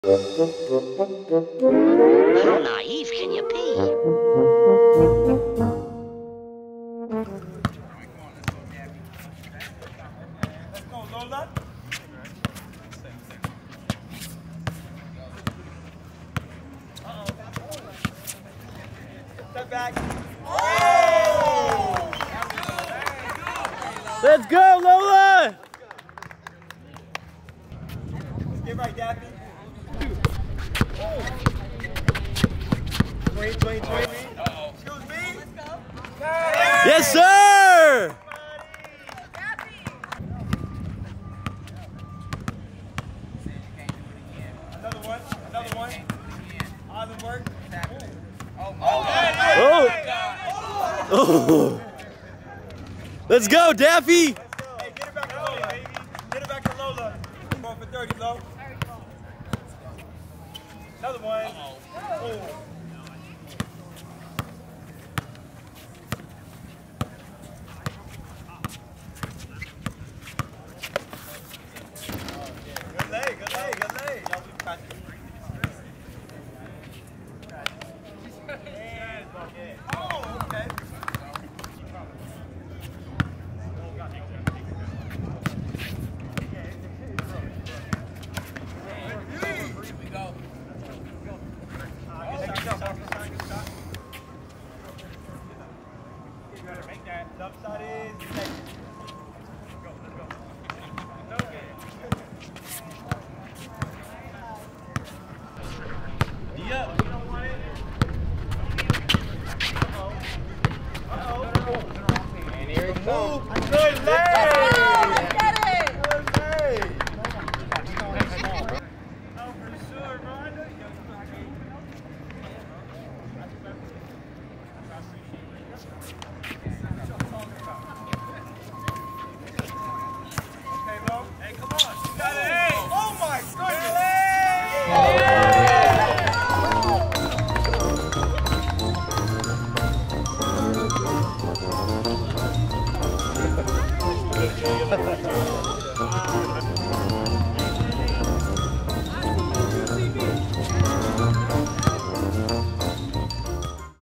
How naive can you be? Let's go, Lola. Step back. Oh! Let's go, Lola! Get right, Daffy. 20. Excuse me. Yes, sir! Another one. Awesome work. Oh! Let's go, Daffy! Hey, get it back to Lola, baby. Get it back to Lola. Going for 30, Lo. Another one. Oh. Good leg. Oh, okay. Upside is next. Let's go. Yeah. You don't want it. And here it comes. Good leg. Let's get it. Good leg. Oh, for sure, bro. I know you got Okay, Lo. Hey, come on. You got it. Hey. Oh, my goodness.